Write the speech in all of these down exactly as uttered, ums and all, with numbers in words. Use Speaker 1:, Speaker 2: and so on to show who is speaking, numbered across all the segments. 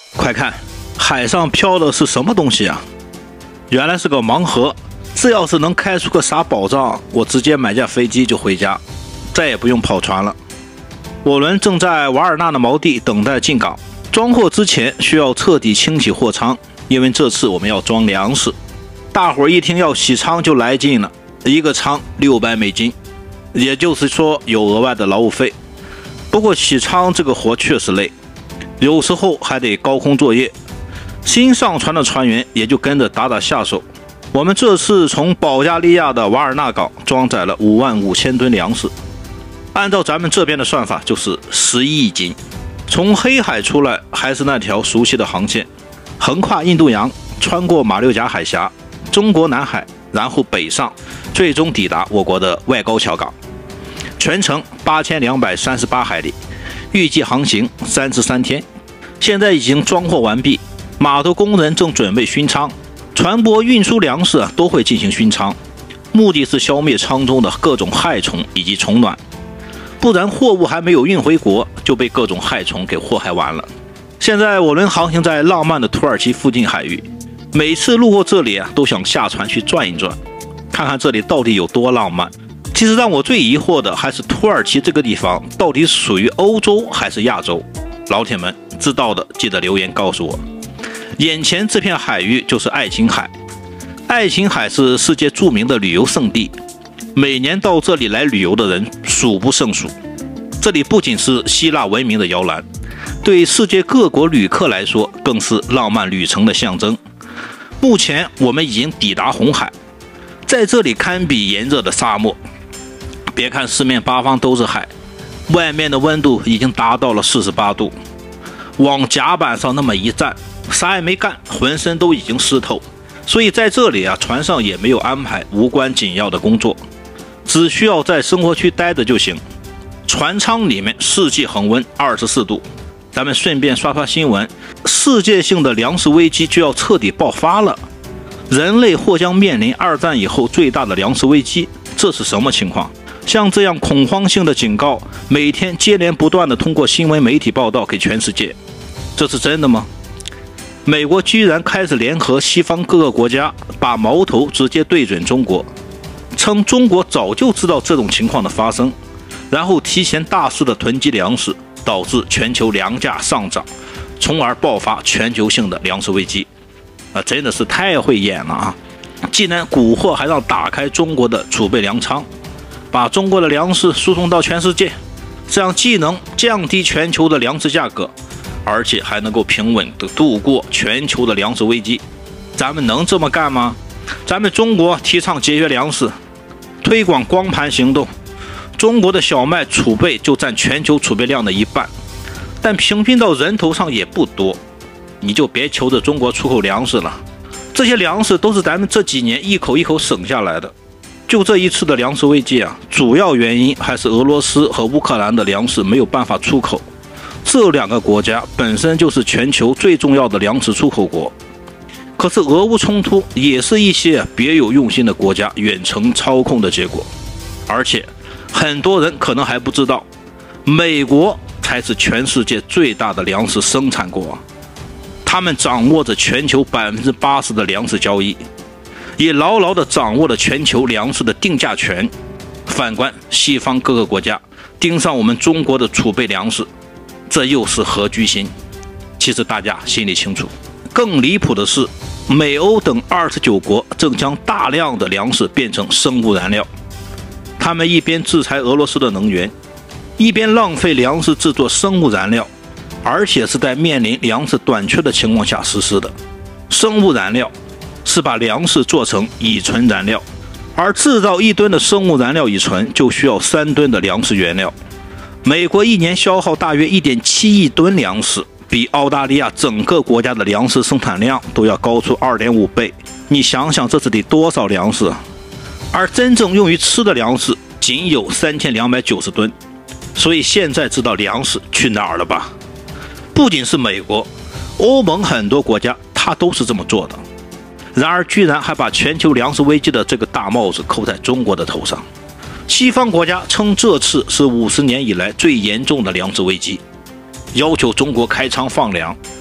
Speaker 1: 快看，海上漂的是什么东西啊？原来是个盲盒。这要是能开出个啥宝藏，我直接买架飞机就回家，再也不用跑船了。我轮正在瓦尔纳的锚地等待进港，装货之前需要彻底清洗货舱，因为这次我们要装粮食。大伙儿一听要洗舱就来劲了，一个舱六百美金，也就是说有额外的劳务费。不过洗舱这个活确实累，有时候还得高空作业，新上船的船员也就跟着打打下手。我们这次从保加利亚的瓦尔纳港装载了五万五千吨粮食，按照咱们这边的算法就是十一亿斤。从黑海出来还是那条熟悉的航线，横跨印度洋，穿过马六甲海峡、中国南海，然后北上，最终抵达我国的外高桥港。全程八千两百三十八海里，预计航行三十三天。现在已经装货完毕，码头工人正准备熏舱。船舶运输粮食啊，都会进行熏舱，目的是消灭舱中的各种害虫以及虫卵，不然货物还没有运回国就被各种害虫给祸害完了。现在我轮航行在浪漫的土耳其附近海域，每次路过这里啊，都想下船去转一转，看看这里到底有多浪漫。其实让我最疑惑的还是土耳其这个地方到底属于欧洲还是亚洲？老铁们知道的记得留言告诉我。眼前这片海域就是爱琴海，爱琴海是世界著名的旅游胜地，每年到这里来旅游的人数不胜数。这里不仅是希腊文明的摇篮，对世界各国旅客来说更是浪漫旅程的象征。目前我们已经抵达红海，在这里堪比炎热的沙漠。别看四面八方都是海，外面的温度已经达到了四十八度，往甲板上那么一站，啥也没干，浑身都已经湿透。所以在这里啊，船上也没有安排无关紧要的工作，只需要在生活区待着就行。船舱里面四季恒温二十四度。咱们顺便刷刷新闻，世界性的粮食危机就要彻底爆发了，人类或将面临二战以后最大的粮食危机。这是什么情况？像这样恐慌性的警告，每天接连不断的通过新闻媒体报道给全世界，这是真的吗？美国居然开始联合西方各个国家，把矛头直接对准中国，称中国早就知道这种情况的发生，然后提前大肆的囤积粮食，导致全球粮价上涨，从而爆发全球性的粮食危机。啊，真的是太会演了啊！既然蛊惑，还让打开中国的储备粮仓，把中国的粮食输送到全世界，这样既能降低全球的粮食价格，而且还能够平稳地度过全球的粮食危机。咱们能这么干吗？咱们中国提倡节约粮食，推广光盘行动，中国的小麦储备就占全球储备量的一半，但平均到人头上也不多，你就别求着中国出口粮食了，这些粮食都是咱们这几年一口一口省下来的。就这一次的粮食危机啊，主要原因还是俄罗斯和乌克兰的粮食没有办法出口，这两个国家本身就是全球最重要的粮食出口国。可是俄乌冲突也是一些别有用心的国家远程操控的结果，而且很多人可能还不知道，美国才是全世界最大的粮食生产国，他们掌握着全球百分之八十的粮食交易，也牢牢地掌握了全球粮食的定价权。反观西方各个国家盯上我们中国的储备粮食，这又是何居心？其实大家心里清楚。更离谱的是，美欧等二十九国正将大量的粮食变成生物燃料，他们一边制裁俄罗斯的能源，一边浪费粮食制作生物燃料，而且是在面临粮食短缺的情况下实施的。生物燃料是把粮食做成乙醇燃料，而制造一吨的生物燃料乙醇就需要三吨的粮食原料。美国一年消耗大约 一点七亿吨粮食，比澳大利亚整个国家的粮食生产量都要高出 二点五倍。你想想这是得多少粮食啊？而真正用于吃的粮食仅有三千两百九十吨。所以现在知道粮食去哪儿了吧？不仅是美国，欧盟很多国家它都是这么做的，然而居然还把全球粮食危机的这个大帽子扣在中国的头上。西方国家称这次是五十年以来最严重的粮食危机，要求中国开仓放粮。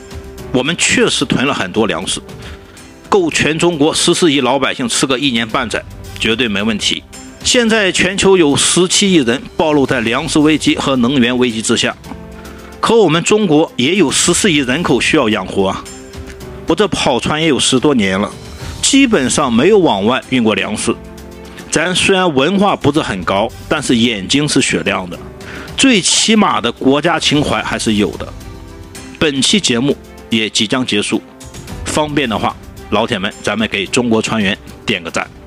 Speaker 1: 我们确实囤了很多粮食，够全中国十四亿老百姓吃个一年半载，绝对没问题。现在全球有十七亿人暴露在粮食危机和能源危机之下，可我们中国也有十四亿人口需要养活啊。我这跑船也有十多年了，基本上没有往外运过粮食。咱虽然文化不是很高，但是眼睛是雪亮的，最起码的国家情怀还是有的。本期节目也即将结束，方便的话，老铁们咱们给中国船员点个赞。